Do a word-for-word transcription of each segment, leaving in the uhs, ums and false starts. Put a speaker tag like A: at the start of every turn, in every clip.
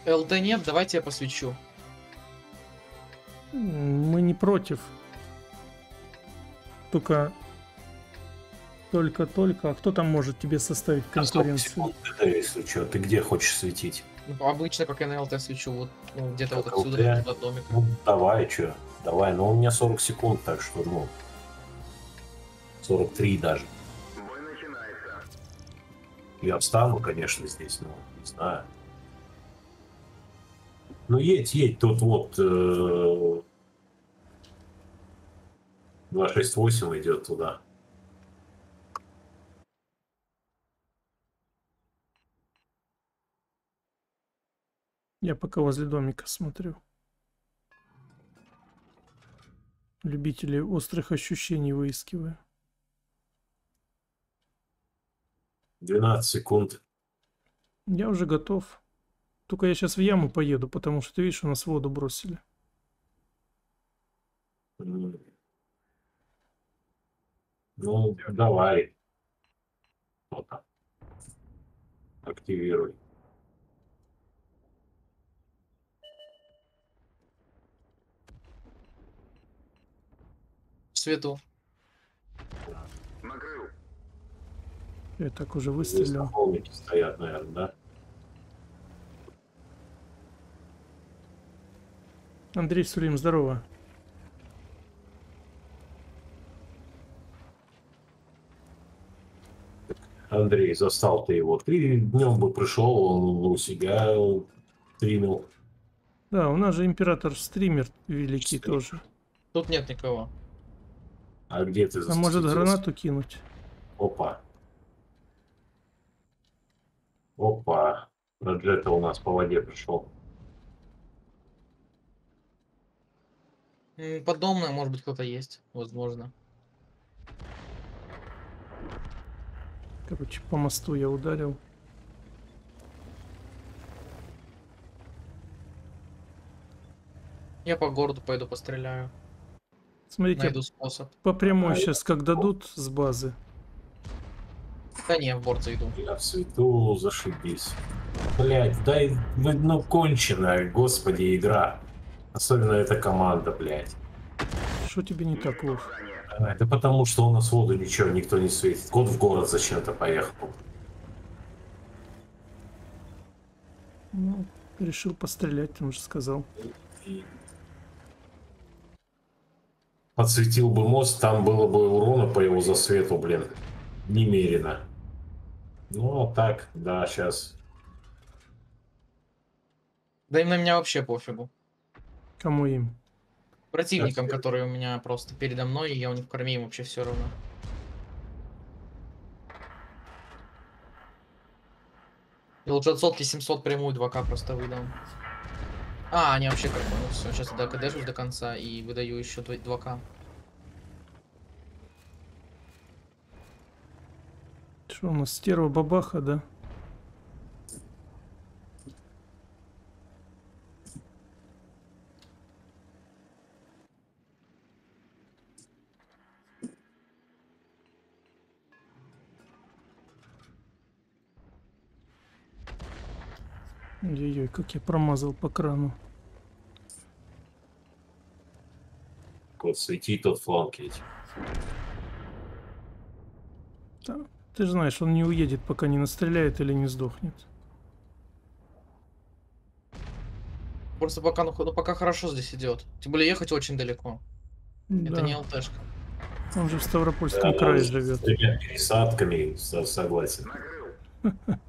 A: ЛТ нет, давайте я посвечу.
B: Мы не против. Только... Только-только. А кто там может тебе составить конкуренцию?
C: А если что, ты где хочешь светить?
A: Ну, обычно, как я на ЛТ свечу, вот ну, где-то вот
C: Как
A: отсюда,
C: ЛТ?
A: от домика.
C: Ну, давай, что? Давай, но у меня сорок секунд, так что, ну... сорок три даже.
D: Бой начинается.
C: Я встану, конечно, здесь, но не знаю. Ну, едь, едь, тут вот... Э... два шесть восемь идет туда.
B: Я пока возле домика смотрю. Любителей острых ощущений выискиваю.
C: двенадцать секунд.
B: Я уже готов. Только я сейчас в яму поеду, потому что, ты видишь, у нас воду бросили.
C: Ну, давай. Вот так. Активируй.
A: В свету.
D: Накрыл.
B: Я так уже
C: Здесь
B: выстрелил.
C: на холмике стоят, наверное, да?
B: Андрей Сулим, здорово.
C: Андрей, застал ты его. Ты днем бы пришел, он у себя стримил.
B: Да, у нас же император-стример великий
C: Стример.
B: тоже.
A: Тут нет никого.
C: А где ты
B: А может
C: засветился?
B: гранату кинуть?
C: Опа. Опа. Раджета у нас по воде пришел.
A: М, Подобное, может быть, кто-то есть. Возможно.
B: Короче, по мосту я ударил.
A: Я по городу пойду постреляю.
B: Смотрите,
A: Найду способ.
B: по прямой
C: А,
B: сейчас как дадут с базы.
A: Да не, я в борт зайду.
C: Я в свету, зашибись. Блять, дай, вы, ну, конченая, господи, игра. Особенно эта команда, блядь.
B: Что тебе не так, Вов?
C: А, это потому, что у нас воду ничего, никто не светит. Кот в город зачем-то поехал.
B: Ну, решил пострелять, ты уже сказал.
C: И подсветил бы мост, там было бы урона по его засвету, блин, немерено. Ну, а так, да, сейчас.
A: Да им на меня вообще пофигу.
B: Кому им?
A: Противникам,
C: Вообще.
A: которые у меня просто передо мной, и я у них в корме, им вообще все равно. Я лучше от сотки семьсот прямую два ка просто выдам. А, они вообще как бы, ну все, сейчас я докадешусь до конца и выдаю еще два ка.
B: Что у нас, стерва бабаха, да? Ой-ой-ой, как я промазал по крану.
C: Кот, свети тот фланг эти.
B: Да, ты же знаешь, он не уедет, пока не настреляет или не сдохнет.
A: Просто пока, ну, ну, пока хорошо здесь идет. Тем более ехать очень далеко. Это
B: Да,
A: не ЛТшка.
B: он же в Ставропольском
C: Да,
B: крае
C: с
B: живет.
C: тремя пересадками, со- согласен.
D: Накрыл.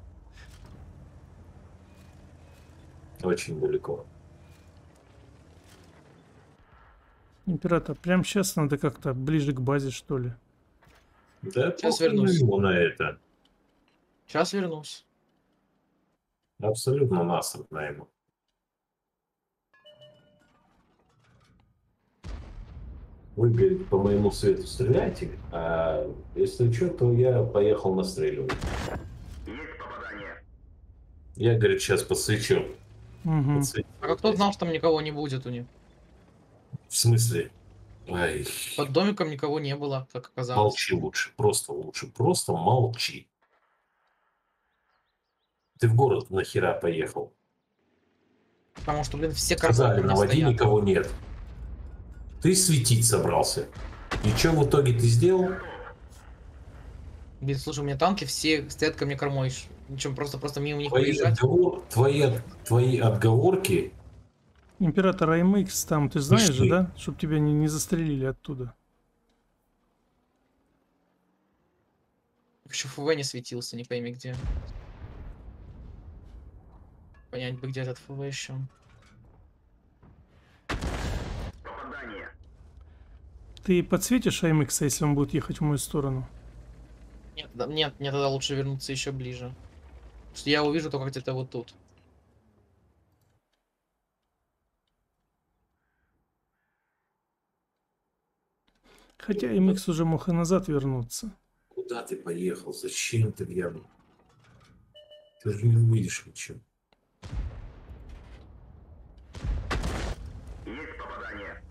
C: Очень далеко.
B: Император, прямо сейчас надо как-то ближе к базе, что ли.
C: Да,
A: Сейчас
C: похуй
A: вернусь.
C: ему на это.
A: Сейчас вернусь.
C: Абсолютно насрать на ему. Вы, говорит, по моему свету стреляйте, а если что, то я поехал настреливать.
D: Есть попадание.
C: Я, говорит, сейчас подсвечу.
B: Угу.
C: Подсветил.
A: А как кто знал, что там никого не будет у них?
C: В смысле? Ай,
A: Под домиком никого не было, как оказалось.
C: молчи лучше, просто лучше, просто молчи. Ты в город нахера поехал?
A: Потому что, блин, все
C: Сказали,
A: карпы у
C: на
A: меня
C: воде
A: стоят.
C: никого нет. Ты светить собрался. И что в итоге ты сделал?
A: Блин, слушай, у меня танки все стоят ко мне кормой. Ничем, просто, просто мимо них
C: Твои,
A: проезжать.
C: отговор... твои, от- твои отговорки.
B: Император эм икс там, ты знаешь же,
C: Пошли.
B: да? Чтоб тебя не, не застрелили оттуда.
A: Еще ФВ не светился, не пойми где. Понять бы, где этот ФВ еще.
D: Попадание.
B: Ты подсветишь эм икс, если он будет ехать в мою сторону?
A: Нет, да- нет, мне тогда лучше вернуться еще ближе. Потому что я увижу только где-то вот тут.
B: Хотя эм икс уже мог и назад вернуться.
C: Куда ты поехал? Зачем ты в яму? Ты же не увидишь ничего.
D: Есть попадание.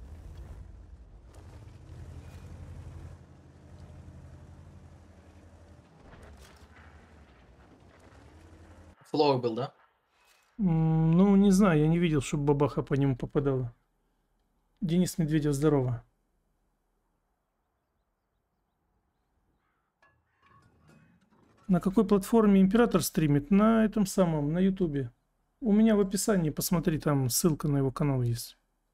A: Флоу был, да?
B: М, Ну, не знаю, я не видел, чтобы бабаха по нему попадала. Денис Медведев, здорово. На какой платформе Император стримит? На этом самом, на Ютубе. У меня в описании, посмотри, там ссылка на его канал есть.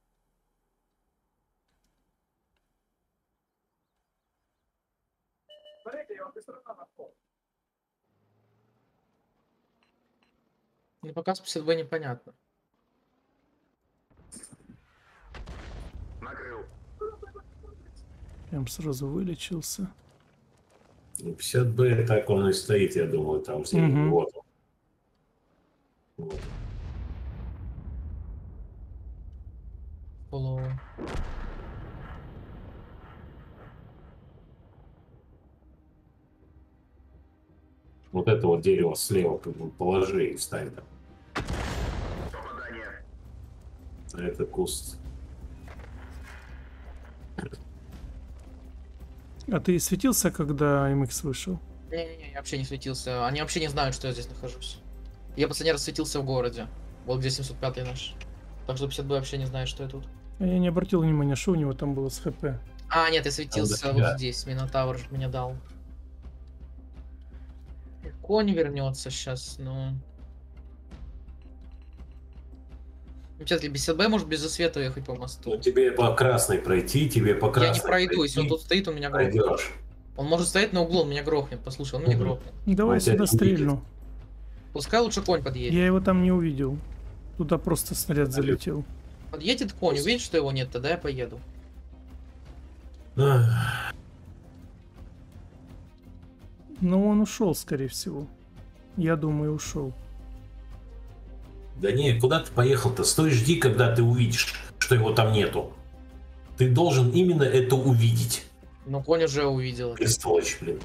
A: Ну, пока с пятьдесят бэ непонятно.
D: Накрыл.
B: Прям сразу вылечился.
C: Ну, пятьдесят бэ так он и стоит, я думаю, там с ним.
B: Мгм.
C: Вот. Вот.
A: Флоу.
C: Вот это вот дерево слева как бы положи и встань там.
D: Попадание.
C: А это куст.
B: А ты светился, когда эм икс вышел?
A: Не-не-не, я вообще не светился. Они вообще не знают, что я здесь нахожусь. Я последний раз светился в городе. Вот где семьсот пятый наш. Так что пятьдесят бэ вообще не знает, что я тут.
B: А я не обратил внимания, что у него там было с хп.
A: А, нет, я светился
C: Там до
A: вот
C: тебя.
A: здесь. Минотавр мне дал. Конь вернется сейчас, но... Если без СБ может без света ехать по мосту.
C: Ну тебе по красной пройти, тебе по
A: Я
C: красной
A: не пройду, если он
C: пройти,
A: тут стоит, он меня грохнет.
C: пройдешь.
A: Он может стоять на углу, он меня грохнет. Послушай, он меня
C: Мгм.
A: грохнет.
B: Давай
C: Он тебя
B: сюда
C: не увидит.
B: стрельну.
A: Пускай лучше конь подъедет.
B: Я его там не увидел. Туда просто снаряд залетел.
A: Подъедет конь, увидит, что его нет, тогда я поеду.
C: Ах,
B: Но он ушел, скорее всего. Я думаю, ушел.
C: Да не, куда ты поехал-то? Стой, жди, когда ты увидишь, что его там нету. Ты должен именно это увидеть.
A: Но конь уже увидел. это.
C: Сволочь, блин.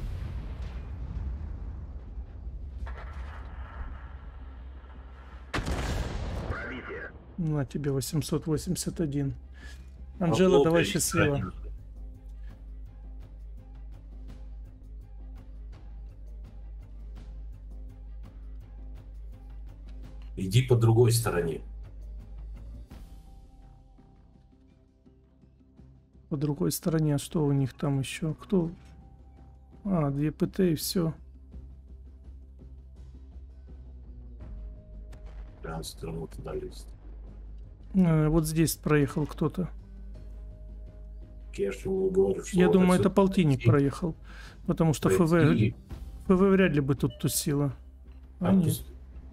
D: Пробитие.
B: На тебе восемьсот восемьдесят один. Анжела, давай счастливо.
C: Иди по другой стороне.
B: По другой стороне, а что у них там еще? Кто? А, две ПТ и все.
C: Прям сторону туда лезть.
B: Вот здесь проехал кто-то.
C: Я же ему говорю, что
B: Я
C: вот
B: думаю,
C: отсюда
B: это полтинник
C: пройти,
B: проехал. Потому что ФВ,
C: пройти,
B: ФВ вряд ли бы тут тусила. А
C: а
B: нет.
C: пусть-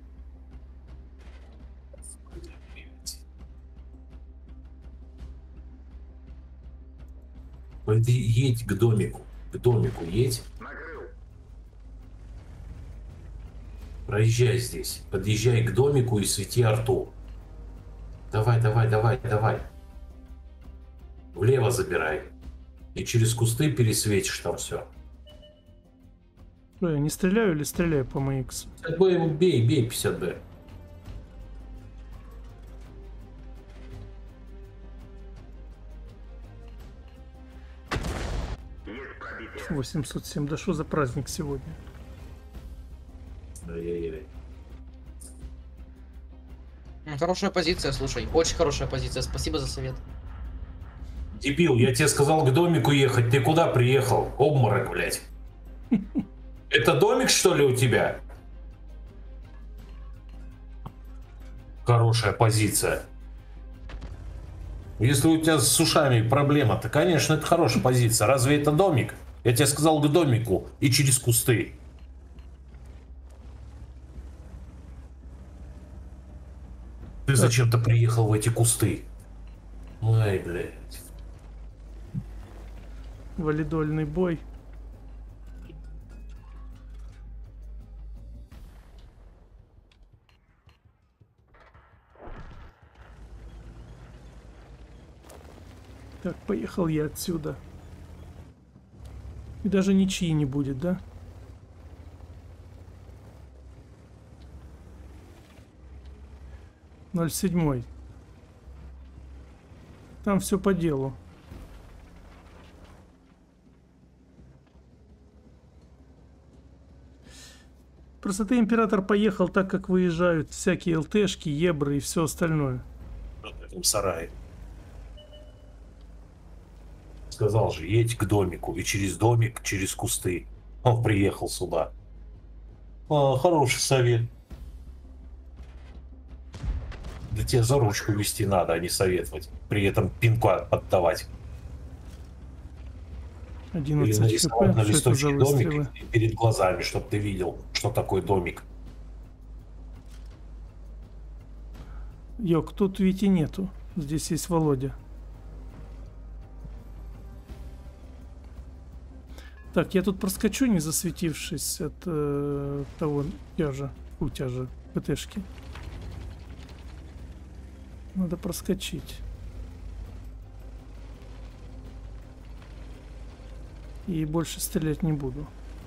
C: Пойди, едь к домику. К домику едь.
D: Накрыл.
C: Проезжай здесь. Подъезжай к домику и свети арту. Давай, давай, давай, давай. Влево забирай. И через кусты пересветишь там все.
B: Что, я не стреляю или стреляю по МХ?
C: пятьдесят бэ его бей, бей пятьдесят бэ.
D: Есть пробитие.
B: восемьсот семь. Да что за праздник сегодня?
C: Ай-яй-яй.
A: М, Хорошая позиция, слушай. Очень хорошая позиция. Спасибо за совет.
C: Дебил, я тебе сказал к домику ехать, ты куда приехал? Обморок, блядь. Это домик, что ли, у тебя? Хорошая позиция. Если у тебя с ушами проблема, то, конечно, это хорошая позиция. Разве это домик? Я тебе сказал к домику и через кусты. Ты зачем-то приехал в эти кусты? Ой, блядь.
B: Валидольный бой. Так, поехал я отсюда. И даже ничьи не будет, да? ноль семь. Там все по делу. Просто ты, император, поехал так, как выезжают всякие ЛТшки, ебры и все остальное.
C: В этом сарае. Сказал же, едь к домику, и через домик, через кусты. Он приехал сюда. А, хороший совет. Да тебе за ручку вести надо, а не советовать. При этом пинку отдавать. Или
B: одиннадцать
C: нарисовать
B: хп.
C: на
B: Что это за
C: листочке
B: выстрелы?
C: домик перед глазами, чтобы ты видел, что такое домик.
B: Йок, тут Вити нету. Здесь есть Володя. Так, я тут проскочу, не засветившись от э, того тяжа, у тяжа ПТшки. Надо проскочить. И больше стрелять не буду.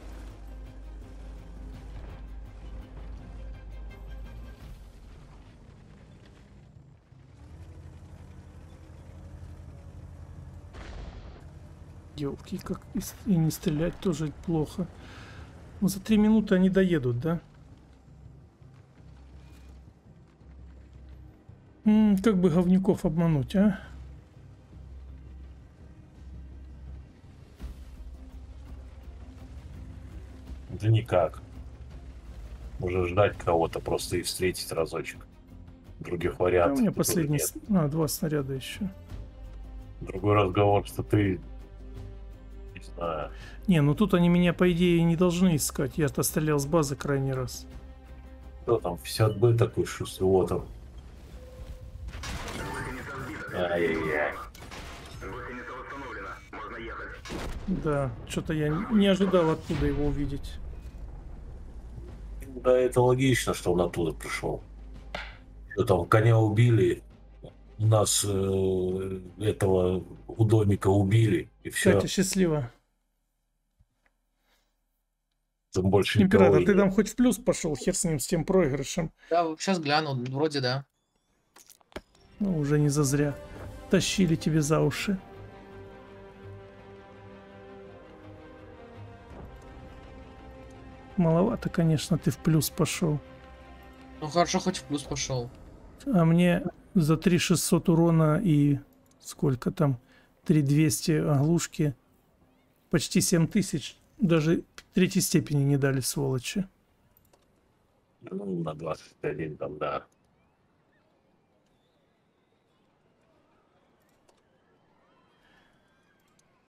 B: Ёлки, как и, с- и не стрелять тоже плохо. Ну, за три минуты они доедут, да? М, как бы говнюков обмануть, а?
C: Да никак. Можно ждать кого-то просто и встретить разочек. Других
B: А
C: вариантов
B: у меня
C: тоже
B: последний...
C: нет.
B: с- А, два снаряда еще.
C: Другой разговор, что ты... Не знаю.
B: Не, ну тут они меня, по идее, не должны искать. Я-то стрелял с базы крайний раз.
C: Кто там? пятьдесят бэ такой шустрый. Вот он. Ай-яй-яй.
D: Гусеница восстановлена. Можно ехать.
B: Да, что-то я не ожидал оттуда его увидеть.
C: Да, это логично, что он оттуда пришел. Что там, коня убили, у нас э, этого у домика убили, и все.
B: Катя, счастливо.
C: Там больше никого
B: Император,
C: и
B: ты
C: нет.
B: там хоть в плюс пошел, хер с ним, с тем проигрышем.
A: Да, сейчас гляну. Вроде да.
B: Ну, уже не зазря. Тащили тебе за уши. Маловато, конечно, ты в плюс пошел.
A: Ну хорошо, хоть в плюс пошел.
B: А мне за три шестьсот урона и сколько там? три двести оглушки. Почти семь тысяч. Даже третьей степени не дали, сволочи.
C: Ну, на двадцать один там, да.